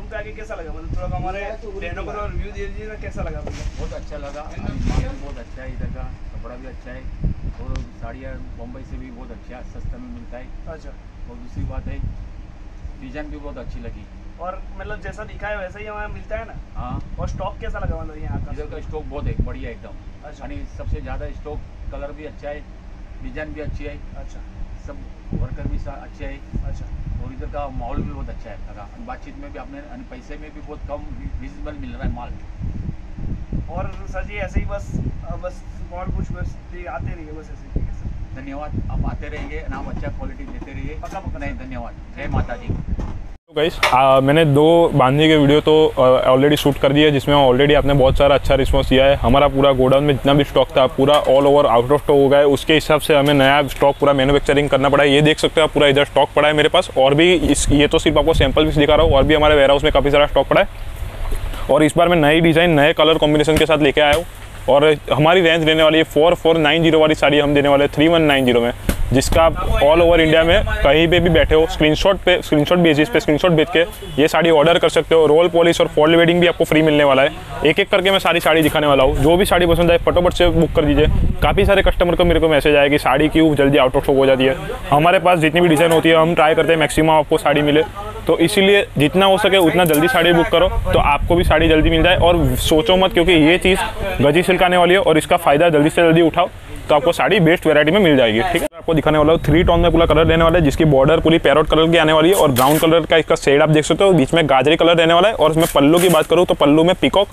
Showroom पे आके कैसा लगा? मतलब थोड़ा हमारे बहनों को रिव्यू दे दीजिए ना, कैसा लगा? बहुत अच्छा लगा, बहुत अच्छा है, इधर का कपड़ा भी अच्छा है और साड़ियाँ बम्बई से भी बहुत अच्छा सस्ता में मिलता है। अच्छा। और दूसरी बात है डिजाइन भी बहुत अच्छी लगी और मतलब जैसा दिखा है वैसा ही हमारा मिलता है ना? हाँ। और स्टॉक कैसा लगा मतलब यहाँ का? इधर का स्टॉक बहुत है, बढ़िया एकदम। अच्छा। यानी सबसे ज़्यादा स्टॉक, कलर भी अच्छा है, डिजाइन भी अच्छी है। अच्छा। सब वर्कर भी अच्छे है। अच्छा। और इधर का माहौल भी बहुत अच्छा है लगा, बातचीत में भी आपने पैसे में भी बहुत कम रिजनेबल मिल रहा है माल। और सर जी ऐसे ही बस और कुछ बस आते रहिए बस ऐसे, ठीक है सर? धन्यवाद, आप आते रहेंगे, नाम अच्छा क्वालिटी देते रहिए। पक्का नहीं, धन्यवाद, जय माता दी। गाइस मैंने 2 बांधने के वीडियो तो ऑलरेडी शूट कर दिया, जिसमें ऑलरेडी आपने बहुत सारा अच्छा रिस्पांस दिया है। हमारा पूरा गोडाउन में जितना भी स्टॉक था पूरा all over out of stock हो गया है, उसके हिसाब से हमें नया स्टॉक पूरा मैन्युफैक्चरिंग करना पड़ा है। ये देख सकते हो आप, पूरा इधर स्टॉक पड़ा है मेरे पास, और भी ये तो सिर्फ आपको सैंपल पीस दिखा रहा हूँ, और भी हमारे वेयर हाउस में काफ़ी सारा स्टॉक पड़ा है। और इस बार मैं नई डिज़ाइन, नए कलर कॉम्बिनेशन के साथ लेके आया हूँ, और हमारी रेंज रहने वाली है 4490 वाली साड़ी हम देने वाले हैं 3190 में, जिसका आप ऑल ओवर इंडिया में कहीं पे भी बैठे हो स्क्रीनशॉट बेसिस पे स्क्रीनशॉट भेज के ये साड़ी ऑर्डर कर सकते हो। रोल पॉलिश और फोल्ड वेडिंग भी आपको फ्री मिलने वाला है। एक एक करके मैं सारी साड़ी दिखाने वाला हूँ, जो भी साड़ी पसंद आए फटाफट से बुक कर दीजिए। काफ़ी सारे कस्टमर को मेरे को मैसेज आया कि साड़ी क्यों जल्दी आउट ऑफ स्टॉक हो जाती है। हमारे पास जितनी भी डिज़ाइन होती है हम ट्राई करते हैं मैक्सिमम आपको साड़ी मिले, तो इसीलिए जितना हो सके उतना जल्दी साड़ी बुक करो तो आपको भी साड़ी जल्दी मिल जाए। और सोचो मत, क्योंकि ये चीज़ गजी सिल्क आने वाली है और इसका फ़ायदा जल्दी से जल्दी उठाओ तो आपको साड़ी बेस्ट वैरायटी में मिल जाएगी। ठीक है, आपको दिखाने वाला हूँ 3 टोन में पूरा कलर रहने वाला है, जिसकी बॉर्डर पूरी पैरोट कलर की आने वाली है और ब्राउन कलर का इसका शेड आप देख सकते हो, बीच में गाजरी कलर रहने वाला है। और इसमें पल्लू की बात करूँ तो पल्लू में पीकॉक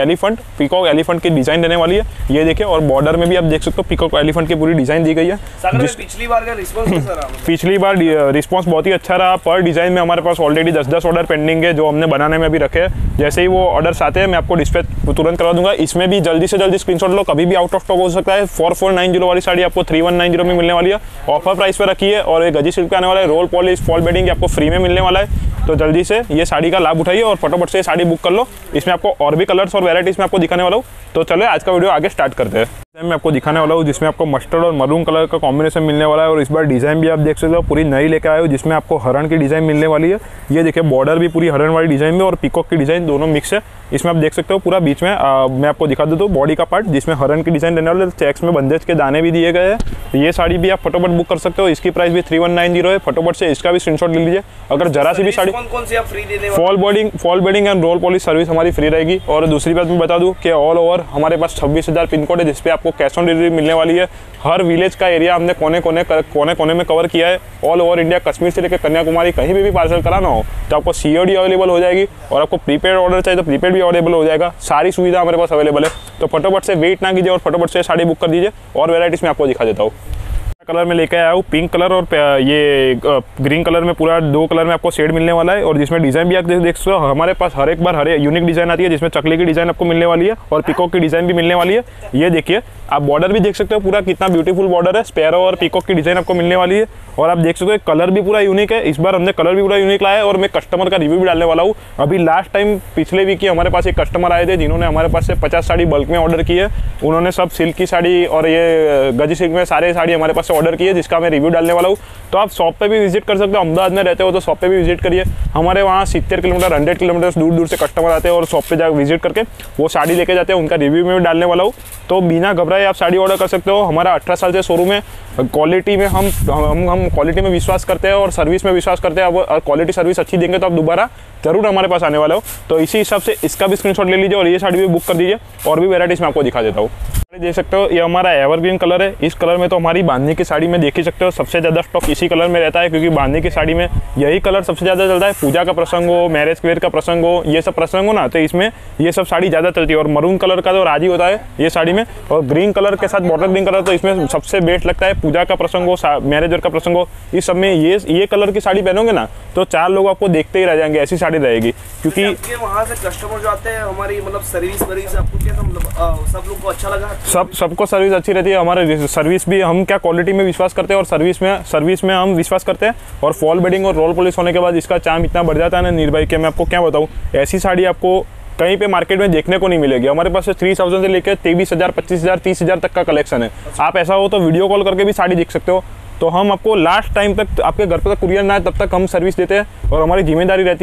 पीकॉक एलिफेंट की डिजाइन रहने वाली है, ये देखिए। और बॉर्डर में भी आप देख सकते हो पीकॉक एलिफेंट की पूरी डिजाइन दी गई है। पिछली बार का रिस्पॉन्स कैसा रहा? पिछली बार रिस्पॉन्स बहुत ही अच्छा रहा। पर डिजाइन में हमारे पास ऑलरेडी 10-10 ऑर्डर पेंडिंग है जो हमने बनाने में अभी रखे हैं। जैसे ही वो ऑर्डर्स आते हैं मैं आपको डिस्पैच तुरंत करवा दूंगा। इसमें भी जल्दी से जल्दी स्क्रीनशॉट लो, कभी भी आउट ऑफ स्टॉक हो सकता है। 4490 वाली साड़ी आपको 3190 में मिलने वाली है, ऑफर प्राइस पे रखी है। और ये गजी सिल्क पे आने वाला है, रोल पॉलिश फॉल बेडिंग आपको फ्री में मिलने वाला है। तो जल्दी से ये साड़ी का लाभ उठाइए और फटाफट से ये साड़ी बुक कर लो। इसमें आपको और भी कलर्स और वैराइटीज में आपको दिखाने वाला हूँ। तो चलो आज का वीडियो आगे स्टार्ट करते हैं। मैं आपको दिखाने वाला हूँ जिसमें आपको मस्टर्ड और मरून कलर का कॉम्बिनेशन मिलने वाला है। और इस बार डिज़ाइन भी आप देख सकते हो पूरी नई लेकर आए हो, जिसमें आपको हरण की डिज़ाइन मिलने वाली है। ये देखिए बॉर्डर भी पूरी हरण वाली डिज़ाइन में और पीकॉक की डिज़ाइन दोनों मिक्स है। इसमें आप देख सकते हो पूरा बीच में मैं आपको दिखा देता हूँ बॉडी का पार्ट, जिसमें हरण की डिज़ाइन रहने वाले, चेक्स में बंदेज के दाने भी दिए गए हैं। ये साड़ी भी आप फटाफट बुक कर सकते हो, इसकी प्राइस भी 3190 है। फटाफट से इसका भी स्क्रीनशॉट ले लीजिए। अगर जरा सी भी साड़ी कौन सी आप फ्री दे देंगे? Fall beading and roll polish service हमारी फ्री रहेगी। और दूसरी बात मैं बता दूं कि ऑल ओवर हमारे पास 26,000 पिन कोड है, जिसपे आपको कैश ऑन डिलीवरी मिलने वाली है। हर विलेज का एरिया हमने कोने कोने में कवर किया है। ऑल ओवर इंडिया, कश्मीर से लेकर कन्याकुमारी, कहीं भी पार्सल कराना हो तो आपको COD अवेलेबल हो जाएगी। और आपको प्रीपेड ऑर्डर चाहिए तो प्रीपेड भी अवेलेबल हो जाएगा। सारी सुविधा हमारे पास अवेलेबल है। तो फटाफट से वेट ना कीजिए और फटाफट से साड़ी बुक कर दीजिए। और वेराइटीज़ में आपको दिखा देता हूँ। कलर में लेके आया हूँ पिंक कलर और ये ग्रीन कलर में, पूरा 2 कलर में आपको शेड मिलने वाला है। और जिसमें डिज़ाइन भी आप देख सकते हो, हमारे पास हर एक बार हर यूनिक डिज़ाइन आती है, जिसमें चकली की डिज़ाइन आपको मिलने वाली है और पिकॉक की डिज़ाइन भी मिलने वाली है। ये देखिए आप बॉर्डर भी देख सकते हो पूरा कितना ब्यूटीफुल बॉर्डर है। स्पैरो और पिकॉक की डिज़ाइन आपको मिलने वाली है। और आप देख सकते हो कलर भी पूरा यूनिक है। इस बार हमने कलर भी पूरा यूनिक लाया है और मैं कस्टमर का रिव्यू भी डालने वाला हूँ। अभी लास्ट टाइम पिछले वीक ही हमारे पास एक कस्टमर आए थे जिन्होंने हमारे पास से 50 साड़ी बल्क में ऑर्डर की है। उन्होंने सब सिल्क की साड़ी और ये गजी सिल्क में सारे साड़ी हमारे पास से ऑर्डर की है, जिसका मैं रिव्यू डालने वाला हूँ। तो आप शॉप पे भी विजिट कर सकते हो। अहमदाबाद में रहते हो तो शॉप पे भी विजिट करिए। हमारे वहाँ 70 किलोमीटर 100 किलोमीटर दूर से कस्टमर आते हैं और शॉप पे जाकर विजिट करके वो साड़ी लेके जाते हैं। उनका रिव्यू में भी डालने वाला हूँ। तो बिना घबराए आप साड़ी ऑर्डर कर सकते हो। हमारा 18 साल से शोरूम है। क्वालिटी में हम क्वालिटी में विश्वास करते हैं और सर्विस में विश्वास करते हैं। अब क्वालिटी सर्विस अच्छी देंगे तो आप दोबारा जरूर हमारे पास आने वाले हो। तो इसी हिसाब से इसका भी स्क्रीनशॉट ले लीजिए और ये साड़ी भी बुक कर दीजिए। और भी वेराइटीज में आपको दिखा देता हूँ। देख सकते हो ये हमारा एवरग्रीन कलर है। इस कलर में तो हमारी बांधनी की साड़ी में देख ही सकते हो सबसे ज़्यादा स्टॉक इसी कलर में रहता है, क्योंकि बांधनी की साड़ी में यही कलर सबसे ज़्यादा चलता है। पूजा का प्रसंग हो, मैरिज वेयर का प्रसंग हो, ये सब प्रसंग हो ना, तो इसमें ये सब साड़ी ज़्यादा चलती है। और मरून कलर का तो राजी होता है ये साड़ी में। और ग्रीन कलर के साथ बॉर्डर ग्रीन कलर तो इसमें सबसे बेस्ट लगता है। पूजा का प्रसंग हो, मैरिज वेयर का प्रसंग हो, इस सब में ये कलर की साड़ी पहनोगे ना तो 4 लोग आपको देखते ही रह जाएंगे, ऐसी साड़ी रहेगी। क्योंकि वहाँ से कस्टमर जो आते हैं हमारी मतलब सर्विस आपको कैसा, मतलब सब लोग को अच्छा लगा? सबको सर्विस अच्छी रहती है। हमारे सर्विस भी हम क्या क्वालिटी में विश्वास करते हैं और सर्विस में हम विश्वास करते हैं। और फॉल बेडिंग और रोल पॉलिश होने के बाद इसका चार्म इतना बढ़ जाता है ना निर्भय के, मैं आपको क्या बताऊँ। ऐसी साड़ी आपको कहीं पे मार्केट में देखने को नहीं मिलेगी। हमारे पास 3000 से लेकर 23,000, 25,000, 30,000 तक का कलेक्शन है। आप ऐसा हो तो वीडियो कॉल करके भी साड़ी देख सकते हो। तो हम आपको लास्ट टाइम तक आपके घर पे तक कुरियर ना आए तब तक हम सर्विस देते हैं और हमारी जिम्मेदारी रहती है।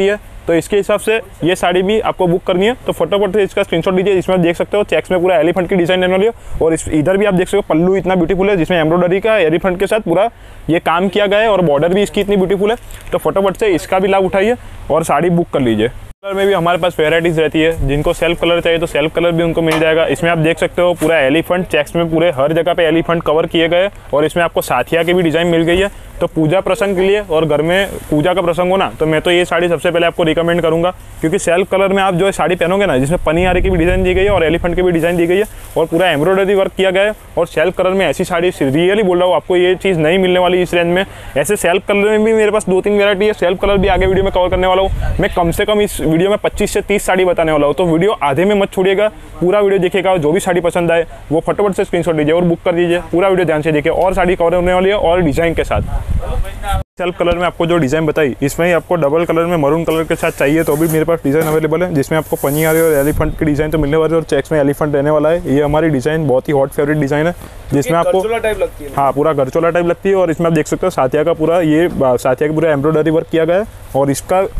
तो इसके हिसाब से ये साड़ी भी आपको बुक करनी है तो फटाफट से इसका स्क्रीनशॉट लीजिए। इसमें आप देख सकते हो चेक्स में पूरा एलिफेंट की डिजाइन रहने वाली है और इधर भी आप देख सकते हो पल्लू इतना ब्यूटीफुल है जिसमें एम्ब्रॉयडरी का एलिफेंट के साथ पूरा ये काम किया गया है और बॉर्डर भी इसकी इतनी ब्यूटीफुल है। तो फटाफट से इसका भी लाभ उठाइए और साड़ी बुक कर लीजिए। कलर में भी हमारे पास वेराइटीज रहती है, जिनको सेल्फ कलर चाहिए तो सेल्फ कलर भी उनको मिल जाएगा। इसमें आप देख सकते हो पूरा एलिफेंट चेक्स में पूरे हर जगह पे एलिफेंट कवर किए गए और इसमें आपको साथिया की भी डिजाइन मिल गई है। तो पूजा प्रसंग के लिए और घर में पूजा का प्रसंग हो ना तो मैं तो ये साड़ी सबसे पहले आपको रिकमेंड करूंगा, क्योंकि सेल्फ कलर में आप जो साड़ी पहनोगे ना जिसमें पनियारी की भी डिजाइन दी गई है और एलिफेंट की भी डिजाइन दी गई है और पूरा एम्ब्रॉयडरी वर्क किया गया है और सेल्फ कलर में ऐसी साड़ी रियली बोल रहा हूँ आपको ये चीज़ नहीं मिलने वाली इस रेंज में। ऐसे सेल्फ कलर में भी मेरे पास 2-3 वेरायटी है, सेल्फ कलर भी आगे वीडियो में कवर करने वाला हूँ। मैं कम से कम इस वीडियो में 25 से 30 साड़ी बताने वाला हूँ, तो वीडियो आधे में मत छोड़िएगा, पूरा वीडियो देखिएगा। जो भी साड़ी पसंद आए वो फटाफट से स्क्रीनशॉट लीजिए और बुक कर दीजिए। पूरा वीडियो ध्यान से देखिए और साड़ी कवर होने वाली है और डिजाइन के साथ। सेल्फ कलर में आपको जो डिज़ाइन बताई इसमें ही आपको डबल कलर में मरून कलर के साथ चाहिए तो भी मेरे पास डिज़ाइन अवेलेबल है, जिसमें आपको पनियारी और एलिफेंट की डिज़ाइन तो मिलने वाली है और चेक्स में एलिफेंट रहने वाला है। ये हमारी डिज़ाइन बहुत ही हॉट फेवरेट डिज़ाइन है जिसमें आपको टाइप लगती है। हाँ पूरा गरचोला टाइप लगती है और इसमें आप देख सकते हो साथिया का पूरा ये साथिया का पूरा एम्ब्रॉयडरी वर्क किया गया है और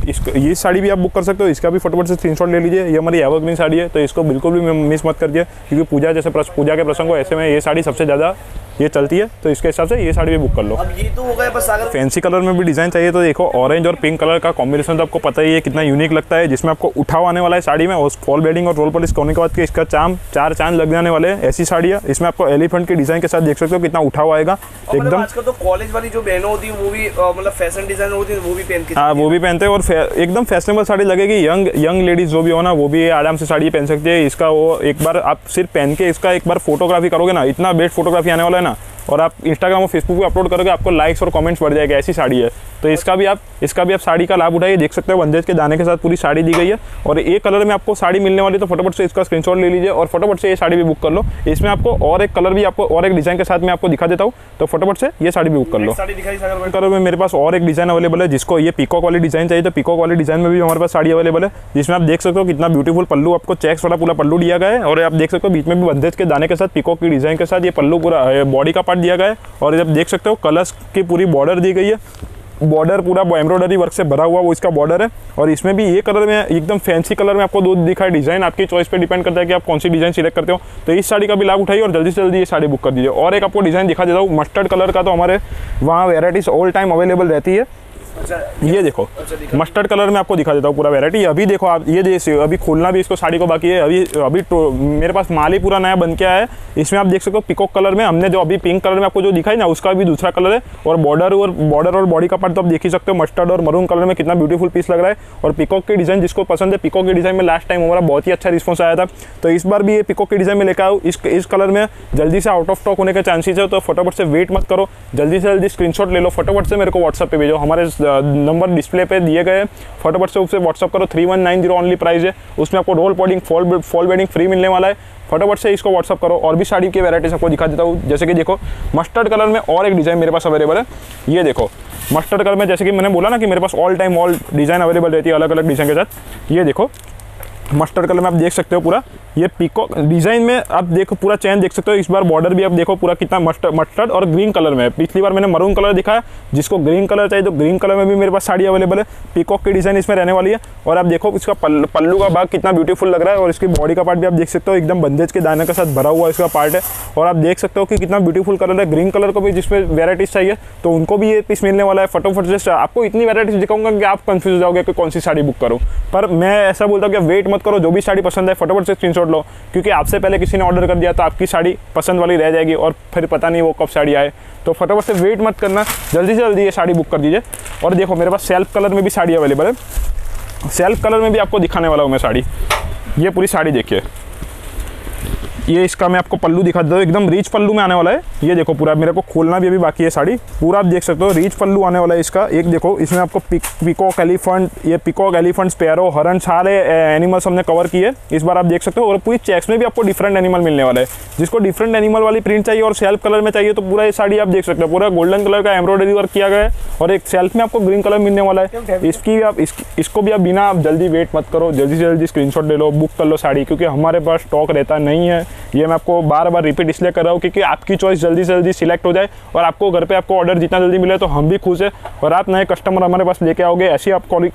ये साड़ी भी आप बुक कर सकते हो। इसका भी फटाफट से स्क्रीनशॉट ले लीजिए। ये हमारी एवरग्रीन साड़ी है तो इसको बिल्कुल भी मिस मत करिए, क्योंकि पूजा के प्रसंग हो ऐसे में ये साड़ी सबसे ज़्यादा ये चलती है, तो इसके हिसाब से ये साड़ी भी बुक कर लो। अब ये तो हो गया बस। अगर फैंसी कलर में भी डिज़ाइन चाहिए तो देखो ऑरेंज और पिंक कलर का कॉम्बिनेशन तो आपको पता ही है कितना यूनिक लगता है, जिसमें आपको उठाव आने वाला है साड़ी में और फॉल बेडिंग और रोल पॉलिश होने के बाद इसका चार चांद लग जाने वाले हैं। ऐसी साड़ी है इसमें आपको एलिफेंट के डिज़ाइन के साथ देख सकते हो कितना उठाव आएगा एकदम। आजकल तो कॉलेज वाली जो बहनों होती है वो भी मतलब फैशन डिजाइन होती है वो भी पहन के, हाँ वो भी पहनते हैं और एकदम फैशनेबल साड़ी लगेगी। यंग लेडीज जो भी हो ना वो भी आराम से साड़ी पहन सकती है। इसका वो एक बार आप सिर्फ पहन के इसका एक बार फोटोग्राफी करोगे ना, इतना बेस्ट फोटोग्राफी आने वाला है ना, और आप इंस्टाग्राम और फेसबुक पे अपलोड करोगे आपको लाइक्स और कमेंट्स बढ़ जाएगा। ऐसी साड़ी है तो इसका भी आप साड़ी का लाभ उठाइए। देख सकते हो बंदेज के दाने के साथ पूरी साड़ी दी गई है और एक कलर में आपको साड़ी मिलने वाली, तो फटाफट से इसका स्क्रीनशॉट ले लीजिए और फटाफट से ये साड़ी भी बुक कर लो। इसमें आपको और एक कलर भी आपको और एक डिजाइन के साथ मैं आपको दिखा देता हूँ, तो फटाफट से ये साड़ी भी बुक कर लो। कलर में मेरे पास और एक डिजाइन अवेलेबल है, जिसको ये पीकॉक वाली डिजाइन चाहिए तो पीकॉक वाली डिजाइन में भी हमारे पास साड़ी अवेलेबल है, जिसमें आप देख सकते हो कितना ब्यूटीफुल पल्लू आपको चेक्स वाला पूरा पल्लू दिया गया है और आप देख सकते हो बीच में भी बंदेज के दाने के साथ पीकॉक की डिजाइन के साथ ये पल्लू पूरा बॉडी का पार्ट दिया गया है और जब देख सकते हो कलर्स की पूरी बॉर्डर दी गई है। बॉर्डर पूरा एम्ब्रॉयडरी वर्क से भरा हुआ वो इसका बॉर्डर है और इसमें भी ये कलर में एकदम फैंसी कलर में आपको दो दिखाए। डिजाइन आपकी चॉइस पे डिपेंड करता है कि आप कौन सी डिजाइन सिलेक्ट करते हो, तो इस साड़ी का भी लाभ उठाइए और जल्दी से जल्दी ये साड़ी बुक कर दीजिए। और एक आपको डिजाइन दिखा देता हूँ मस्टर्ड कलर का, तो हमारे वहाँ वेराइटीज ऑल टाइम अवेलेबल रहती है। ये देखो मस्टर्ड कलर में आपको दिखा देता हूँ पूरा वैरायटी। अभी देखो आप ये जैसे अभी खोलना भी इसको साड़ी को बाकी है। अभी तो मेरे पास माल ही पूरा नया बन के आया है। इसमें आप देख सकते हो पिकॉक कलर में हमने जो अभी पिंक कलर में आपको जो दिखाई ना उसका भी दूसरा कलर है और बॉर्डर और बॉडी का पार्ट तो आप देख ही सकते हो मस्टर्ड और मरून कलर में कितना ब्यूटीफुल पीस लग रहा है। और पिकॉक की डिजाइन जिसको पसंद है, पिकॉक की डिजाइन में लास्ट टाइम हमारा बहुत ही अच्छा रिस्पॉन्स आया था, तो इस बार भी ये पिकॉक की डिजाइन में लेकर आओ। इस कलर में जल्दी से आउट ऑफ स्टॉक होने के चांसेस है, तो फटाफट से वेट मत करो, जल्दी से जल्दी स्क्रीनशॉट ले लो, फटाफट से मेरे को व्हाट्सएप पे भेजो। हमारे नंबर डिस्प्ले पे दिए गए, फटाफट से उससे व्हाट्सअप करो। 3190 ओनली प्राइस है, उसमें आपको roll padding fall beading free मिलने वाला है। फटाफट से इसको व्हाट्सअप करो। और भी साड़ी की वैराइटीज आपको दिखा देता हूँ, जैसे कि देखो मस्टर्ड कलर में और एक डिज़ाइन मेरे पास अवेलेबल है। ये देखो मस्टर्ड कलर में, जैसे कि मैंने बोला ना कि मेरे पास all time all design available रहती है अलग अलग डिज़ाइन के साथ। ये देखो मस्टर्ड कलर में आप देख सकते हो पूरा ये पीकॉक डिज़ाइन में आप देखो पूरा चैन देख सकते हो। इस बार बॉर्डर भी आप देखो पूरा कितना मस्टर्ड और ग्रीन कलर में है। पिछली बार मैंने मरून कलर दिखाया, जिसको ग्रीन कलर चाहिए तो ग्रीन कलर में भी मेरे पास साड़ी अवेलेबल है। पीकॉक की डिज़ाइन इसमें रहने वाली है। और आप देखो इसका पल्लू का भाग कितना ब्यूटीफुल लग रहा है और इसकी बॉडी का पार्ट भी आप देख सकते हो एकदम बंदेज के दाने के साथ भरा हुआ इसका पार्ट है। और आप देख सकते हो कि कितना ब्यूटीफुल कलर है। ग्रीन कलर को भी जिसमें वेराइटीज़ चाहिए तो उनको भी ये पीस मिलने वाला है। फटाफट से आपको इतनी वेराइटीज़ दिखाऊंगा कि आप कंफ्यूज हो जाओगे कि कौन सी साड़ी बुक करो। पर मैं ऐसा बोलता हूँ कि वेट मत करो, जो भी साड़ी पसंद है फटाफट से स्क्रीनशॉट लो, क्योंकि आपसे पहले किसी ने ऑर्डर कर दिया तो आपकी साड़ी पसंद वाली रह जाएगी और फिर पता नहीं वो कब साड़ी आए। तो फटाफट से वेट मत करना, जल्दी से जल्दी ये साड़ी बुक कर दीजिए। और देखो मेरे पास सेल्फ कलर में भी साड़ी अवेलेबल है। सेल्फ कलर में भी आपको दिखाने वाला हूँ मैं साड़ी। ये पूरी साड़ी देखिए, ये इसका मैं आपको पल्लू दिखा देता हूँ, एकदम रिच पल्लू में आने वाला है। ये देखो पूरा मेरे को खोलना भी अभी बाकी है साड़ी, पूरा आप देख सकते हो रिच पल्लू आने वाला है इसका। एक देखो इसमें आपको पिकॉक एलिफेंट, ये पिकॉक एलिफेंट स्पैरो हरन सारे एनिमल्स हमने कवर किए इस बार आप देख सकते हो। और पूरी चेक्स में भी आपको डिफरेंट एनिमल मिलने वाला है। जिसको डिफरेंट एनिमल वाली प्रिंट चाहिए और सेल्फ कलर में चाहिए तो पूरा ये साड़ी आप देख सकते हो पूरा गोल्डन कलर का एम्ब्रॉयडरी वर्क किया गया है। और एक सेल्फ में आपको ग्रीन कलर मिलने वाला है। इसकी आप इसको भी आप बिना आप जल्दी वेट मत करो, जल्दी से जल्दी स्क्रीनशॉट ले लो, बुक कर लो साड़ी, क्योंकि हमारे पास स्टॉक रहता नहीं है। ये मैं आपको बार बार रिपीट इसलिए कर रहा हूँ क्योंकि आपकी चॉइस जल्दी से जल्दी सिलेक्ट हो जाए और आपको घर पे आपको ऑर्डर जितना जल्दी मिले तो हम भी खुश है और आप नए कस्टमर हमारे पास लेके आओगे, ऐसी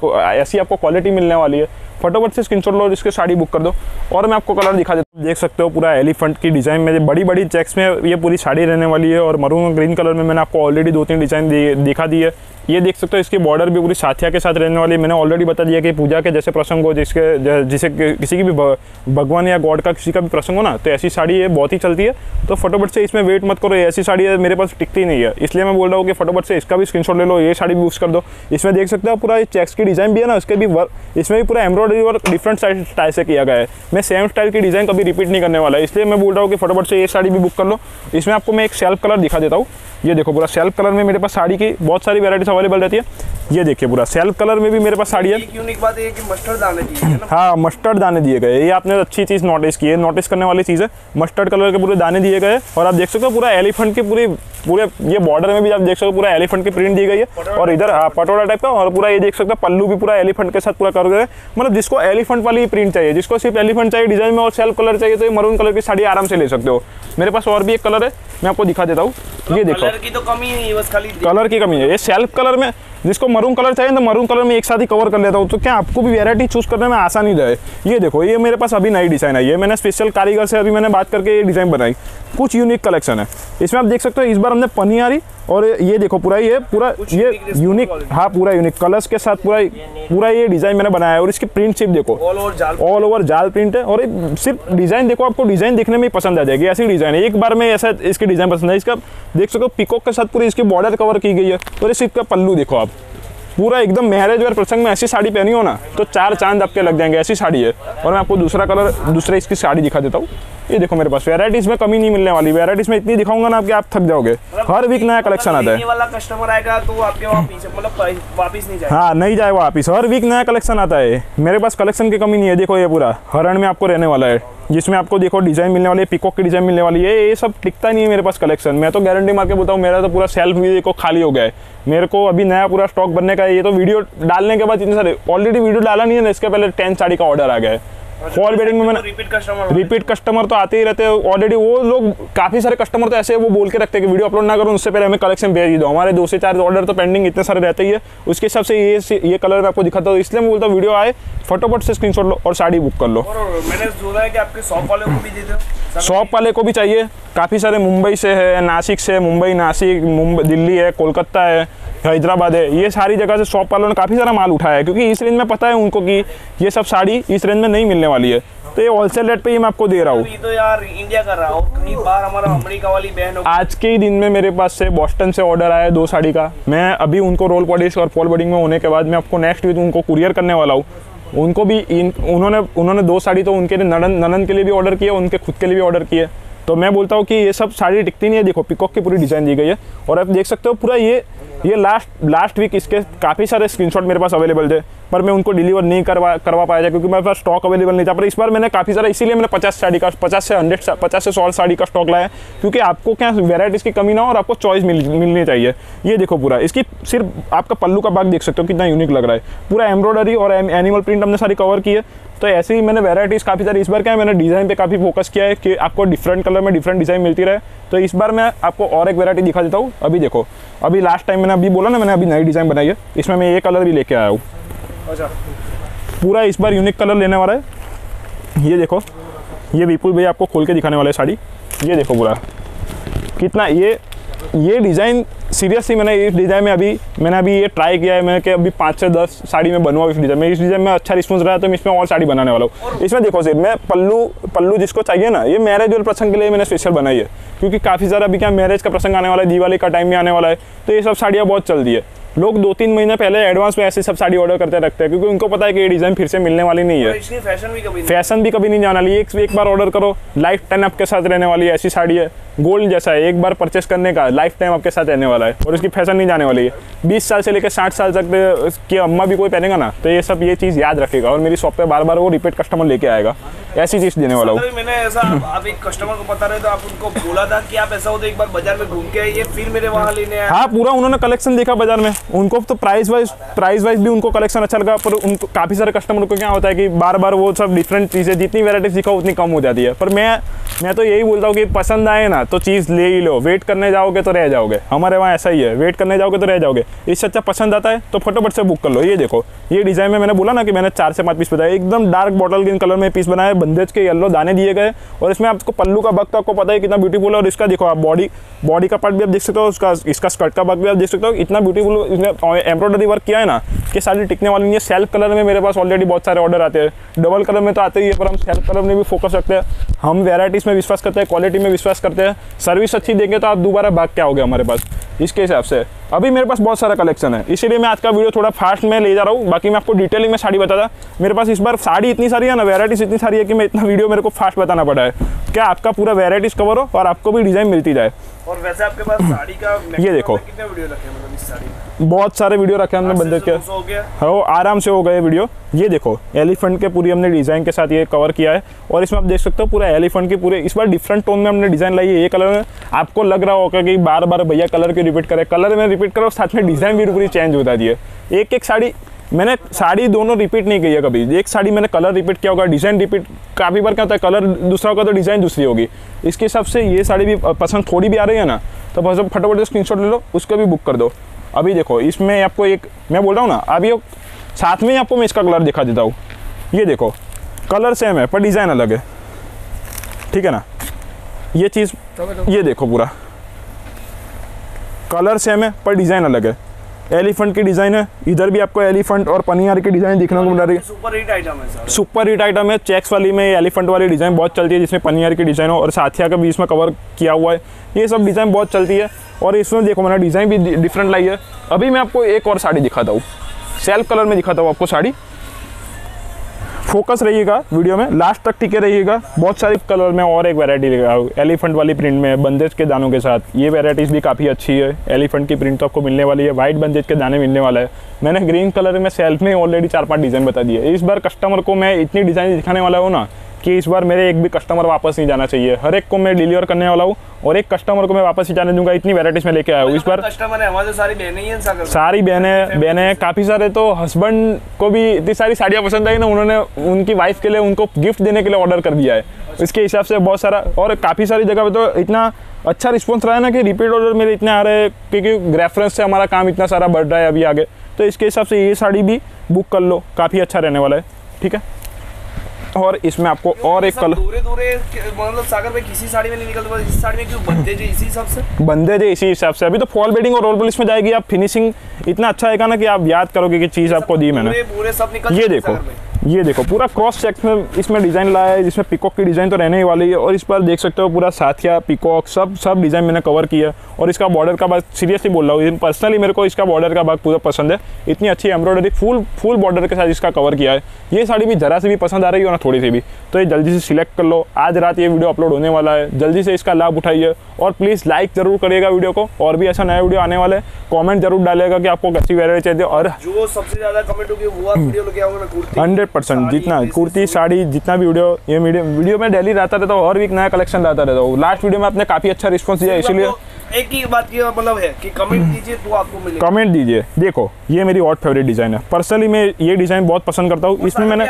आपको क्वालिटी मिलने वाली है। फटाफट से स्क्रीनशॉट लो और इसके साड़ी बुक कर दो। और मैं आपको कलर दिखा देता हूँ, देख सकते हो पूरा एलिफेंट की डिज़ाइन में बड़ी बड़ी चेक्स में ये पूरी साड़ी रहने वाली है और मरून और ग्रीन कलर में मैंने आपको ऑलरेडी 2-3 डिज़ाइन दिखा दी है। ये देख सकते हो इसकी बॉर्डर भी पूरी साथिया के साथ रहने वाली है। मैंने ऑलरेडी बता दिया कि पूजा के जैसे प्रसंग हो, जिसे किसी की भी भगवान या गॉड का किसी का भी प्रसंग हो ना, तो ऐसी साड़ी ये बहुत ही चलती है। तो फटाफट से इसमें वेट मत करो, ऐसी साड़ी है मेरे पास टिकती नहीं है, इसलिए मैं बोल रहा हूँ कि फटाफट से इसका भी स्क्रीनशॉट ले लो, ये साड़ी भी यूज़ कर दो। इसमें देख सकते हो पूरा चेक्स की डिज़ाइन भी है ना, उसके भी इसमें भी पूरा एम्ब्रॉयडरी वर्क डिफरेंट स्टाइल से किया गया है। मैं सेम स्टाइल की डिज़ाइन कभी रिपीट नहीं करने वाला है, इसलिए मैं बोल रहा हूँ कि फटाफट से ये साड़ी भी बुक कर लो। इसमें आपको मैं एक सेल्फ कलर दिखा देता हूँ। ये देखो पूरा सेल्फ कलर में मेरे पास साड़ी की बहुत सारी वैराइटीज अवेलेबल रहती है। ये देखिए पूरा सेल्फ कलर में भी मेरे पास साड़ी है। एक यूनिक बात है कि मस्टर्ड दाने दिए हैं ना। हाँ, मस्टर्ड दाने दिए गए, ये आपने अच्छी चीज़ नोटिस की है, नोटिस करने वाली चीज़ है। मस्टर्ड कलर के पूरे दाने दिए गए और आप देख सकते हो पूरा एलिफेंट के पूरे ये बॉर्डर में भी आप देख सकते हो पूरा एलिफेंट की प्रिंट दी गई है और इधर पटोला टाइप का, और पूरा ये देख सकते हो पल्लू भी पूरा एलिफेंट के साथ पूरा कर गए। मतलब जिसको एलिफेंट वाली प्रिंट चाहिए, जिसको सिर्फ एलिफेंट चाहिए डिजाइन में और सेल्फ कलर चाहिए, तो ये मरून कलर की साड़ी आराम से ले सकते हो। मेरे पास और भी एक कलर है, मैं आपको दिखा देता हूँ। ये देखो कलर की तो कमी नहीं है, बस खाली कलर की कमी है। ये सेल्फ कलर में जिसको मरून कलर चाहिए तो मरून कलर में एक साथ ही कवर कर लेता हूँ, तो क्या आपको भी वैरायटी चूज करने में आसानी रहे। ये देखो ये मेरे पास अभी नई डिज़ाइन आई है, मैंने स्पेशल कारीगर से अभी मैंने बात करके ये डिज़ाइन बनाई। कुछ यूनिक कलेक्शन है इसमें, आप देख सकते हो। इस बार हमने पनियारी और ये देखो पूरा ये यूनिक, हाँ पूरा यूनिक कलर्स के साथ पूरा ये डिज़ाइन मैंने बनाया है। और इसकी प्रिंट सिर्फ देखो ऑल ओवर जाल प्रिंट है और सिर्फ डिज़ाइन देखो, आपको डिज़ाइन देखने में ही पसंद आ जाएगी। ऐसी डिज़ाइन है, एक बार में ऐसा इसकी डिज़ाइन पसंद है। इसका देख सकते हो पिकॉक के साथ पूरी इसकी बॉर्डर कवर की गई है और इस का पल्लू देखो आप, पूरा एकदम मैरिज और प्रसंग में ऐसी साड़ी पहनी हो ना तो 4 चांद आपके लग जाएंगे, ऐसी साड़ी है। और मैं आपको दूसरा इसकी साड़ी दिखा देता हूँ। ये देखो मेरे पास वैराइटीज में कमी नहीं मिलने वाली, वैराइटीज में इतनी दिखाऊंगा ना आपके आप थक जाओगे। हर वीक नया कलेक्शन आता है। ये वाला कस्टमर आएगा तो आपके वापस मतलब वापस नहीं जाएगा। हाँ नहीं जाएगा वापस, हर वीक नया कलेक्शन आता है। मेरे पास कलेक्शन की कमी नहीं है। देखो ये पूरा हरण में आपको रहने वाला है, जिसमें आपको देखो डिज़ाइन मिलने वाली है, पिकॉक की डिज़ाइन मिलने वाली है। ये सब टिकता नहीं है मेरे पास कलेक्शन। मैं तो गारंटी मार के बोलता हूँ, मेरा तो पूरा सेल्फ भी देखो खाली हो गया है। मेरे को अभी नया पूरा स्टॉक बनने का है। ये तो वीडियो डालने के बाद इतने सारे ऑलरेडी वीडियो डाला नहीं है ना, इसके पहले 10 साड़ी का ऑर्डर आ गया है। फॉल वेडिंग में मैंने रिपीट कस्टमर तो आते ही रहते हैं ऑलरेडी। वो लोग काफ़ी सारे कस्टमर तो ऐसे वो बोल के रखते हैं कि वीडियो अपलोड ना करो, उससे पहले हमें कलेक्शन भेज दो। हमारे 2 से 4 ऑर्डर तो पेंडिंग इतने सारे रहते ही है। उसके हिसाब से ये कलर मैं आपको दिखाता हूँ, इसलिए मैं बोलता हूँ वीडियो आए फटाफट से स्क्रीनशॉट लो और साड़ी बुक कर लो। और मैंने सुना है कि आपके शॉप वाले को भी दे दो। शॉप वाले को भी चाहिए, काफ़ी सारे मुंबई से है, नासिक से, मुंबई नासिक, दिल्ली है, कोलकाता है, हैदराबाद है, ये सारी जगह से शॉप वालों ने काफ़ी सारा माल उठाया है, क्योंकि इस रेंज में पता है उनको कि ये सब साड़ी इस रेंज में नहीं मिलने वाली है। तो ये होलसेल रेट पे ही मैं आपको दे रहा हूँ। तो यार इंडिया कर रहा हूँ, कई बार हमारा अमेरिका वाली बहन आज के ही दिन में मेरे पास से बॉस्टन से ऑर्डर आया 2 साड़ी का। मैं अभी उनको रोल पॉलिश और फॉल वेडिंग में होने के बाद मैं आपको नेक्स्ट वीक उनको कुरियर करने वाला हूँ। उनको भी उन्होंने 2 साड़ी तो उनके ननन के लिए भी ऑर्डर किए, उनके खुद के लिए भी ऑर्डर किए। तो मैं बोलता हूँ कि ये सब साड़ी टिकती नहीं है। देखो पिकॉक की पूरी डिज़ाइन दी गई है और आप देख सकते हो पूरा ये लास्ट वीक इसके काफ़ी सारे स्क्रीनशॉट मेरे पास अवेलेबल थे, पर मैं उनको डिलीवर नहीं करवा पाया था क्योंकि मेरे पास स्टॉक अवेलेबल नहीं था। पर इस बार मैंने काफ़ी सारा, इसीलिए मैंने 50 से 100 साड़ी का स्टॉक लाया, क्योंकि आपको क्या वैराइटीज़ की कमी ना हो और आपको चॉइस मिलनी चाहिए। ये देखो पूरा इसकी सिर्फ आपका पल्लू का भाग देख सकते हो कितना यूनिक लग रहा है। पूरा एम्ब्रॉयडरी और एनिमल प्रिंट हमने सारी कवर की है। तो ऐसे ही मैंने वैराइटीज़ काफ़ी सारी, इस बार क्या है मैंने डिज़ाइन पे काफ़ी फोकस किया है कि आपको डिफरेंट कलर में डिफरेंट डिज़ाइन मिलती रहे। तो इस बार मैं आपको और एक वैरायटी दिखा देता हूँ। अभी देखो, अभी लास्ट टाइम मैंने अभी बोला ना, मैंने अभी नई डिज़ाइन बनाई है, इसमें मैं ये कलर भी लेके आया हूँ। अच्छा, पूरा इस बार यूनिक कलर लेने वाला है। ये देखो, ये विपुल भैया आपको खोल के दिखाने वाले साड़ी। ये देखो पूरा कितना ये डिज़ाइन, सीरियसली मैंने इस डिज़ाइन में मैंने अभी ये ट्राई किया है। मैंने कि अभी 5 से 10 साड़ी में बनवाऊँ इस डिज़ाइन में। इस डिज़ाइन में अच्छा रिस्पॉन्स रहा है तो मैं इसमें और साड़ी बनाने वाला हूँ। इसमें देखो सिर्फ मैं पल्लू जिसको चाहिए ना, ये मैरिज और प्रसंग के लिए मैंने स्पेशल बनाई है, क्योंकि काफ़ी सारा अभी क्या मैरिज का प्रसंग आने वाला है, दिवाली का टाइम में आने वाला है। तो ये सब साड़ियाँ बहुत चलती है। लोग 2-3 महीने पहले एडवांस में ऐसे सब साड़ी ऑर्डर करते रखते हैं, क्योंकि उनको पता है कि ये डिज़ाइन फिर से मिलने वाली नहीं है। फैशन भी कभी नहीं जाने वाली। एक बार ऑर्डर करो, लाइफ टाइम आपके साथ रहने वाली है, ऐसी साड़ी है। गोल्ड जैसा है, एक बार परचेस करने का लाइफ टाइम आपके साथ रहने वाला है और इसकी फैशन नहीं जाने वाली है। 20 साल से लेकर 60 साल तक की अम्मा भी कोई पहनेगा ना तो ये चीज़ याद रखेगा और मेरी शॉप पे बार बार वो रिपीट कस्टमर लेके आएगा, ऐसी चीज़ देने वाला हूँ। मैंने ऐसा आप एक कस्टमर को बता रहे तो आप उनको बोला था कि आप ऐसा हो तो एक बार बाजार में घूम के आइए, फिर मेरे वहाँ लेने आए। हाँ, पूरा उन्होंने कलेक्शन देखा बाजार में, उनको तो प्राइस वाइज भी उनको कलेक्शन अच्छा लगा, पर उनको काफ़ी सारे कस्टमर को क्या होता है कि बार बार वो सब डिफरेंट चीज़ें जितनी वैराइटीज दिखाओ उतनी कम हो जाती है। पर मैं तो यही बोलता हूँ कि पसंद आए ना तो चीज़ ले ही लो, वेट करने जाओगे तो रह जाओगे। हमारे वहाँ ऐसा ही है, वेट करने जाओगे तो रह जाओगे। इससे अच्छा पसंद आता है तो फटाफट से बुक कर लो। ये देखो, ये डिज़ाइन में मैंने बोला ना कि मैंने 4 से 5 पीस बताया, एकदम डार्क बॉटल ग्रीन कलर में पीस बनाया है, बंदेज के येलो दाने दिए गए और इसमें आपको पल्लू का वर्क तो आपको पता है कितना ब्यूटीफुल है। और इसका देखो आप बॉडी का पार्ट भी आप देख सकते हो, इसका स्कर्ट का वर्क भी आप देख सकते हो, इतना ब्यूटीफुल इसमें एम्ब्रॉयडरी वर्क किया है ना कि सारी टिकने वाली नहीं है। सेल्फ कलर में मेरे पास ऑलरेडी बहुत सारे ऑर्डर आते हैं, डबल कलर में तो आते ही है, पर हम सेल्फ कलर में भी फोकस रखते हैं। हम वैराइटीज़ में विश्वास करते हैं, क्वालिटी में विश्वास करते हैं, सर्विस अच्छी देंगे तो आप दोबारा भाग के आओगे हमारे पास। इसके हिसाब से अभी मेरे पास बहुत सारा कलेक्शन है, इसीलिए मैं आज का वीडियो थोड़ा फास्ट में ले जा रहा हूँ। बाकी मैं आपको डिटेलिंग में साड़ी बताता, मेरे पास इस बार साड़ी इतनी सारी है ना, वैराइटीज इतनी सारी है कि मैं इतना वीडियो मेरे को फास्ट बताना पड़ा है, क्या आपका पूरा वैराइटीज कवर हो और आपको भी डिज़ाइन मिलती जाए। और वैसे आपके पास साड़ी का ये देखो कितने वीडियो रखे हैं, मतलब इस साड़ी में बहुत सारे वीडियो रखे हमने बंदे के, हो गया हो आराम से हो गए वीडियो। ये देखो एलिफेंट के पूरी हमने डिज़ाइन के साथ ये कवर किया है और इसमें आप देख सकते हो पूरा एलिफेंट की पूरे इस बार डिफरेंट टोन में हमने डिज़ाइन लाई है। ये कलर में आपको लग रहा होगा कि बार बार भैया कलर क्यों रिपीट करे, कलर में रिपीट करो साथ में डिज़ाइन भी पूरी चेंज होता है। एक साड़ी मैंने साड़ी दोनों रिपीट नहीं की है कभी, एक साड़ी मैंने कलर रिपीट किया होगा, डिज़ाइन रिपीट काफ़ी बार क्या होता है, कलर दूसरा होगा तो डिज़ाइन दूसरी होगी। इसके हिसाब से ये साड़ी भी पसंद थोड़ी भी आ रही है ना तो बस फटाफट स्क्रीनशॉट ले लो, उसको भी बुक कर दो। अभी देखो इसमें आपको एक मैं बोल रहा हूँ ना, अभी साथ में ही आपको मैं इसका कलर दिखा देता हूँ। ये देखो कलर सेम है पर डिज़ाइन अलग है, ठीक है ना। ये चीज़ ये देखो पूरा कलर सेम है पर डिज़ाइन अलग है। एलिफेंट की डिज़ाइन है, इधर भी आपको एलिफेंट और पनियार की डिज़ाइन दिखने को मिल रही है। सुपर हिट आइटम है सर, सुपर हिट आइटम है। चेक्स वाली में एलिफेंट वाली डिज़ाइन बहुत चलती है जिसमें पनियार की डिज़ाइन हो और साथिया का भी इसमें कवर किया हुआ है। ये सब डिज़ाइन बहुत चलती है और इसमें देखो मैंने डिज़ाइन भी डिफरेंट लाई है। अभी मैं आपको एक और साड़ी दिखाता हूँ, सेल्फ कलर में दिखाता हूँ आपको साड़ी। फोकस रहिएगा वीडियो में, लास्ट तक टिके रहिएगा। बहुत सारी कलर में और एक वैरायटी लेकर आऊँ एलिफेंट वाली प्रिंट में बंदेज के दानों के साथ। ये वैराइटीज़ भी काफ़ी अच्छी है। एलिफेंट की प्रिंट तो आपको मिलने वाली है, वाइट बंदेज के दाने मिलने वाला है। मैंने ग्रीन कलर में सेल्फ में ऑलरेडी 4-5 डिज़ाइन बता दिए। इस बार कस्टमर को मैं इतनी डिज़ाइन दिखाने वाला हूँ ना कि इस बार मेरे एक भी कस्टमर वापस नहीं जाना चाहिए। हर एक को मैं डिलीवर करने वाला हूँ और एक कस्टमर को मैं वापस ही जाने दूंगा। इतनी वैराइटीज में लेके आया हूँ इस बार। कस्टमर है हमारे, सारी बहनें ही हैं, सारी बहनें काफ़ी सारे। तो हस्बैंड को भी इतनी सारी साड़ियाँ पसंद आई ना, उन्होंने उनकी वाइफ के लिए उनको गिफ्ट देने के लिए ऑर्डर कर दिया है। इसके हिसाब से बहुत सारा और काफ़ी सारी जगह पे तो इतना अच्छा रिस्पॉन्स रहा है ना कि रिपीट ऑर्डर मेरे इतने आ रहे हैं क्योंकि रेफरेंस से हमारा काम इतना सारा बढ़ रहा है अभी आगे। तो इसके हिसाब से ये साड़ी भी बुक कर लो, काफ़ी अच्छा रहने वाला है, ठीक है। और इसमें आपको और एक कलर दूरे मतलब सागर में किसी साड़ी में नहीं निकलता, इस साड़ी में क्यों बंदेज है इसी हिसाब से, बंदेज है इसी हिसाब से। अभी तो फॉल बेडिंग और रोल पॉलिश में जाएगी। आप फिनिशिंग इतना अच्छा आएगा ना कि आप याद करोगे कि चीज़ आपको दी मैंने। पूरे सब निकल ये देखो पूरा क्रॉस चेक में इसमें डिज़ाइन लाया है जिसमें पिकॉक की डिज़ाइन तो रहने ही वाली है। और इस पर देख सकते हो पूरा साथिया पिकॉक सब डिज़ाइन मैंने कवर किया। और इसका बॉर्डर का भाग सीरियसली बोल रहा हूँ, पर्सनली मेरे को इसका बॉर्डर का भाग पूरा पसंद है। इतनी अच्छी एम्ब्रॉयडरी फुल बॉर्डर के साथ इसका कवर किया है। ये साड़ी भी जरा से भी पसंद आ रही हो ना थोड़ी सी भी तो ये जल्दी से सिलेक्ट कर लो। आज रात ये वीडियो अपलोड होने वाला है, जल्दी से इसका लाभ उठाइए। और प्लीज़ लाइक जरूर करिएगा वीडियो को। और भी ऐसा नया वीडियो आने वाले, कमेंट जरूर डालिएगा कि आपको कैसी वैरायटी चाहिए। और जो सबसे ज़्यादा कमेंट होगी वो आप वीडियो लेके आओगे ना, कुर्ती 100% जितना कुर्ती साड़ी जितना भी वीडियो वीडियो में डेली रहता रहता हूँ। हर वीक नया कलेक्शन लाता रहता हूँ। लास्ट वीडियो में आपने काफ़ी अच्छा रिस्पॉन्स दिया, इसीलिए एक ही बात की मतलब है कि कमेंट दीजिए तो आपको मिलेगा। कमेंट दीजिए। देखो ये मेरी और फेवरेट डिज़ाइन है, पर्सनली मैं ये डिज़ाइन बहुत पसंद करता हूँ। इसमें मैंने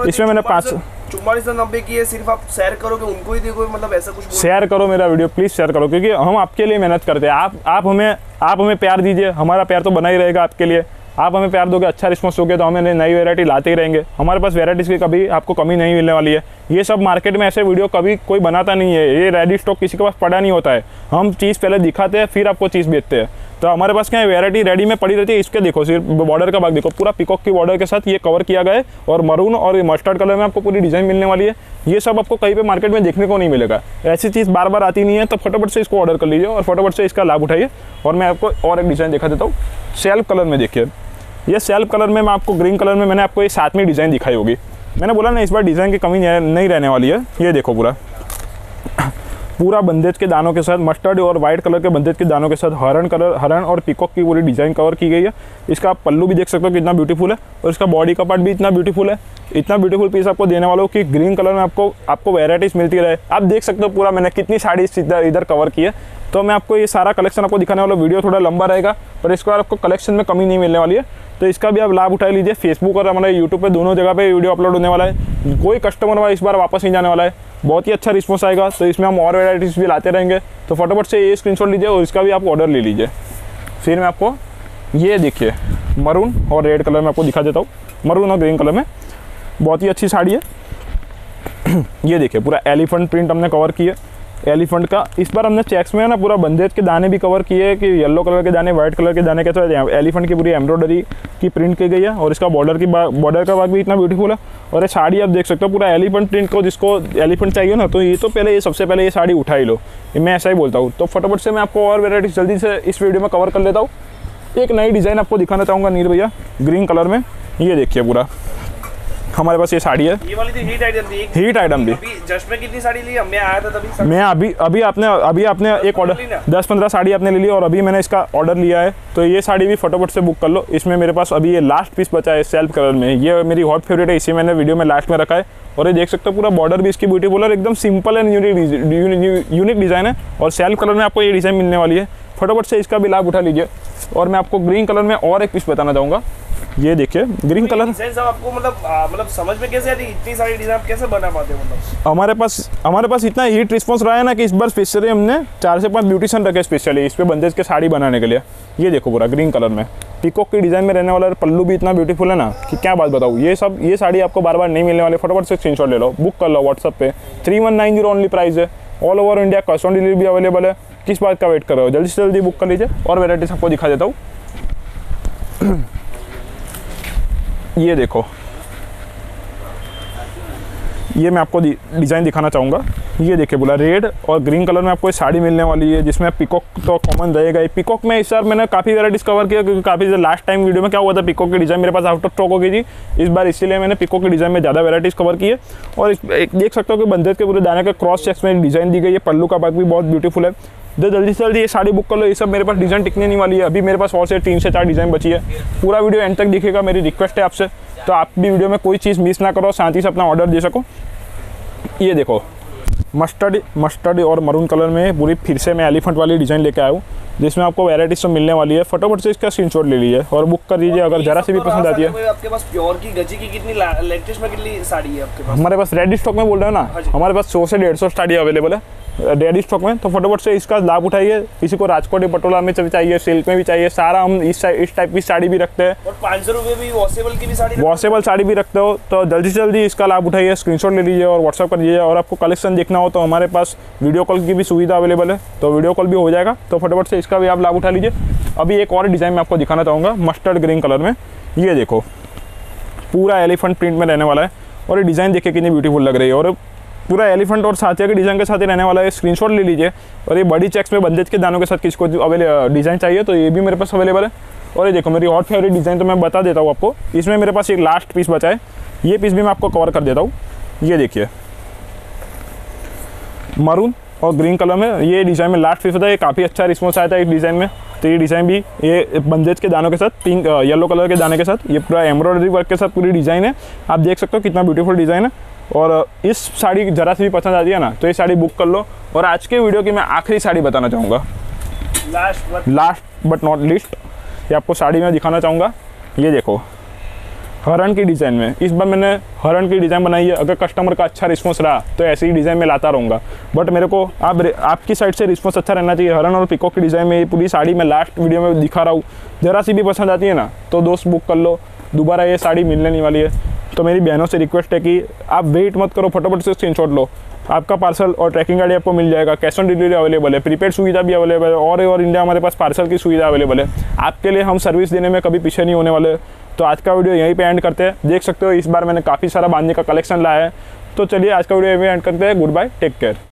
4490 की है, सिर्फ आप शेयर करोगे उनको ही देखो, मतलब ऐसा कुछ शेयर करो मेरा वीडियो प्लीज़ शेयर करो, क्योंकि हम आपके लिए मेहनत करते हैं। आप हमें प्यार दीजिए, हमारा प्यार तो बना ही रहेगा आपके लिए। आप हमें प्यार दोगे, अच्छा रिस्पॉन्स दोगे तो हमें नई वैरायटी लाते ही रहेंगे। हमारे पास वैराइटीज़ की कभी आपको कमी नहीं मिलने वाली है। ये सब मार्केट में ऐसे वीडियो कभी कोई बनाता नहीं है, ये रेडी स्टॉक किसी के पास पड़ा नहीं होता है। हम चीज़ पहले दिखाते हैं फिर आपको चीज़ बेचते हैं। तो हमारे पास क्या है, वैरायटी रेडी में पड़ी रहती है। इसके देखो सिर्फ बॉर्डर का भाग देखो, पूरा पिकॉक की बॉर्डर के साथ ये कवर किया गया है और मरून और मस्टर्ड कलर में आपको पूरी डिज़ाइन मिलने वाली है। ये सब आपको कहीं पे मार्केट में देखने को नहीं मिलेगा। ऐसी चीज़ बार बार आती नहीं है, तो फटाफट से इसको ऑर्डर कर लीजिए और फटाफट से इसका लाभ उठाइए। और मैं आपको और एक डिज़ाइन दिखा देता हूँ सेल्फ कलर में। देखिए ये सेल्फ कलर में मैं आपको ग्रीन कलर में मैंने आपको ये साथ में डिज़ाइन दिखाई होगी। मैंने बोला ना इस बार डिज़ाइन की कमी नहीं रहने वाली है। ये देखो पूरा पूरा बंदेज के दानों के साथ, मस्टर्ड और वाइट कलर के बंदेज के दानों के साथ हरण और पीकॉक की पूरी डिज़ाइन कवर की गई है। इसका आप पल्लू भी देख सकते हो कितना ब्यूटीफुल है, और इसका बॉडी का पार्ट भी इतना ब्यूटीफुल है। इतना ब्यूटीफुल पीस आपको देने वाला हूँ कि ग्रीन कलर में आपको वैराइटीज़ मिलती रहे। आप देख सकते हो पूरा मैंने कितनी साड़ी इधर कवर की है। तो मैं आपको ये सारा कलेक्शन आपको दिखाने वाला, वीडियो थोड़ा लंबा रहेगा, पर इसके बाद आपको कलेक्शन में कमी नहीं मिलने वाली है। तो इसका भी आप लाभ उठा लीजिए। फेसबुक और हमारे यूट्यूब पे दोनों जगह पे वीडियो अपलोड होने वाला है। कोई कस्टमर इस बार वापस नहीं जाने वाला है, बहुत ही अच्छा रिस्पॉन्स आएगा। तो इसमें हम और वैराइटीज़ भी लाते रहेंगे। तो फटाफट से ये स्क्रीनशॉट लीजिए और इसका भी आप ऑर्डर ले लीजिए। फिर मैं आपको ये देखिए मरून और रेड कलर में आपको दिखा देता हूँ। मरून और ग्रीन कलर में बहुत ही अच्छी साड़ी है। ये देखिए पूरा एलिफेंट प्रिंट हमने कवर की है, एलिफेंट का। इस बार हमने चेक्स में है ना पूरा बंदेज के दाने भी कवर किए कि येलो कलर के दाने, व्हाइट कलर के दाने के साथ एलिफेंट की पूरी एम्ब्रॉयडरी की प्रिंट की गई है। और इसका बॉर्डर का भाग भी इतना ब्यूटीफुल है। और ये साड़ी आप देख सकते हो पूरा एलिफेंट प्रिंट को, जिसको एलिफेंट चाहिए ना, तो ये तो पहले सबसे पहले ये साड़ी उठा ही लो, मैं ऐसा ही बोलता हूँ। तो फटाफट से मैं आपको और वेराइटीज जल्दी से इस वीडियो में कवर कर लेता हूँ। एक नई डिज़ाइन आपको दिखाना चाहूँगा नीर भैया, ग्रीन कलर में। ये देखिए पूरा हमारे पास ये साड़ी है, ये वाली तो हीट आइटम थी। हीट आइटम भी। अभी जस्ट में कितनी साड़ी ली? मैं आया था तभी। मैं अभी आपने एक ऑर्डर 10-15 साड़ी आपने ले ली और अभी मैंने इसका ऑर्डर लिया है। तो ये साड़ी भी फटाफट से बुक कर लो। इसमें मेरे पास अभी ये लास्ट पीस बचा है सेल्फ कलर में। ये मेरी हॉट फेवरेट है, इसी मैंने वीडियो में लास्ट में रखा है। और ये देख सकते हो पूरा बॉर्डर भी इसकी ब्यूटीफुल है, एकदम सिंपल एंड यूनिक डिज़ाइन है। और सेल्फ कलर में आपको ये डिज़ाइन मिलने वाली है। फटाफट से इसका भी लाभ उठा लीजिए। और मैं आपको ग्रीन कलर में और एक पीस बताना चाहूँगा। ये देखिए ग्रीन कलर। डिजाइन सब आपको मतलब समझ में कैसे आती? इतनी सारी डिजाइन आप कैसे बना पाते हो? मतलब हमारे पास इतना हीट रिस्पांस रहा है ना कि इस बार स्पेशली हमने 4 से 5 ब्यूटिशियन रखे स्पेशली इस पे बंदेज के साड़ी बनाने के लिए। ये देखो पूरा ग्रीन कलर में पीकॉक की डिजाइन में रहने वाला है। पल्लू भी इतना ब्यूटीफुल है ना कि क्या बात बताऊँ। ये साड़ी आपको बार बार नहीं मिलने वाली। फटाफट से स्क्रीनशॉट ले लो, बुक कर लो व्हाट्सएप पे। 3190 ओनली प्राइस है। All over India cash on delivery भी अवेलेबल है। किस बात का वेट कर रहे हो? जल्दी से जल्दी बुक कर लीजिए। और वेराइटीज आपको दिखा देता हूँ। ये देखो, ये मैं आपको डिज़ाइन दिखाना चाहूँगा। ये देखिए बोला रेड और ग्रीन कलर में आपको साड़ी मिलने वाली है, जिसमें पीकॉक तो कॉमन रहेगा ही। पीकॉक में इस बार मैंने काफ़ी वैराइटीज़ कवर किया, क्योंकि काफ़ी लास्ट टाइम वीडियो में क्या हुआ था, पीकॉक की डिज़ाइन मेरे पास आउट ऑफ स्टॉक हो गई थी इस बार, इसीलिए मैंने पीकॉक की डिज़ाइन में ज़्यादा वैराइटीज़ कवर की है। और देख सकते हो कि बंदेज के पूरे दाने के क्रॉस चेक्स में डिज़ाइन दी गई है। पल्लू का भाग भी बहुत ब्यूटीफुल है। तो जल्दी से जल्दी ये साड़ी बुक कर लो। ये सब मेरे पास डिज़ाइन टिकने नहीं वाली है। अभी मेरे पास और से 3 से 4 डिज़ाइन बची है। पूरा वीडियो एंड तक दिखेगा, मेरी रिक्वेस्ट है आपसे। तो आप भी वीडियो में कोई चीज़ मिस ना करो, शांति से अपना ऑर्डर दे सको। ये देखो मस्टर्ड और मरून कलर में पूरी फिर से मैं एलिफेंट वाली डिज़ाइन लेके आया हूँ, जिसमें आपको वैराइटीज सब मिलने वाली है। फटाफट से इसका स्क्रीनशॉट ले लीजिए और बुक कर लीजिए अगर जरा से भी पसंद आती है। आपके पास प्योर की गजी की कितनी लेटेस्ट में कितनी साड़ी है आपके पास? हमारे पास रेडी स्टॉक में बोल रहे हो ना, हमारे पास 100 से 150 साड़ी अवेलेबल है रेडी स्टॉक में। तो फटाफट से इसका लाभ उठाइए। किसी को राजकोट पटोला में चाहिए, सिल्क में भी चाहिए, सारा हम इस टाइप की साड़ी भी रखते हैं। और 500 रुपये भी वॉशेबल की भी साड़ी, वॉशेबल साड़ी भी रखते हो। तो जल्दी से जल्दी इसका लाभ उठाइए, स्क्रीनशॉट ले लीजिए और व्हाट्सअप कर दीजिए। और आपको कलेक्शन देखना हो तो हमारे पास वीडियो कॉल की भी सुविधा अवेलेबल है, तो वीडियो कॉल भी हो जाएगा। तो फटाफट से इसका भी आप लाभ उठा लीजिए। अभी एक और डिज़ाइन मैं आपको दिखाना चाहूँगा मस्टर्ड ग्रीन कलर में। ये देखो पूरा एलिफेंट प्रिंट में रहने वाला है। और ये डिज़ाइन देखिए कितनी ब्यूटीफुल लग रही है। और पूरा एलिफेंट और साथिया के डिज़ाइन के साथ ही रहने वाला है। स्क्रीनशॉट ले लीजिए। और ये बड़ी चेक्स में बंदेज के दानों के साथ किसको डिज़ाइन चाहिए तो ये भी मेरे पास अवेलेबल है। और ये देखो मेरी हॉट फेवरेट डिज़ाइन, तो मैं बता देता हूँ आपको। इसमें मेरे पास एक लास्ट पीस बचा है, ये पीस भी मैं आपको कवर कर देता हूँ। ये देखिए मरून और ग्रीन कलर में ये डिज़ाइन में लास्ट पीस होता है। ये काफ़ी अच्छा रिस्पॉन्स आया था इस डिज़ाइन में। तो ये डिज़ाइन भी ये बंदेज के दानों के साथ, पिंक येलो कलर के दाने के साथ, ये पूरा एम्ब्रॉयडरी वर्क के साथ पूरी डिज़ाइन है। आप देख सकते हो कितना ब्यूटीफुल डिज़ाइन है। और इस साड़ी जरा से भी पसंद आती है ना तो ये साड़ी बुक कर लो। और आज के वीडियो की मैं आखिरी साड़ी बताना चाहूँगा, लास्ट बट नॉट लीस्ट, ये आपको साड़ी में दिखाना चाहूँगा। ये देखो हरण की डिज़ाइन में, इस बार मैंने हरण की डिज़ाइन बनाई है। अगर कस्टमर का अच्छा रिस्पॉन्स रहा तो ऐसी ही डिज़ाइन में लाता रहूँगा, बट मेरे को आपकी साइड से रिस्पॉन्स अच्छा रहना चाहिए। हरण और पीकॉक की डिज़ाइन में ये पूरी साड़ी मैं लास्ट वीडियो में दिखा रहा हूँ। जरा सी भी पसंद आती है ना तो दोस्त बुक कर लो, दोबारा ये साड़ी मिलने नहीं वाली है। तो मेरी बहनों से रिक्वेस्ट है कि आप वेट मत करो, फटाफट से स्क्रीनशॉट लो। आपका पार्सल और ट्रैकिंग आईडी आपको मिल जाएगा। कैश ऑन डिलीवरी अवेलेबल है, प्रीपेड सुविधा भी अवेलेबल है। और इंडिया हमारे पास पार्सल की सुविधा अवेलेबल है। आपके लिए हम सर्विस देने में कभी पीछे नहीं होने वाले। तो आज का वीडियो यहीं पे एंड करते हैं। देख सकते हो इस बार मैंने काफ़ी सारा बांधने का कलेक्शन लाया है। तो चलिए आज का वीडियो यहीं पे एंड करते हैं। Good bye, take care.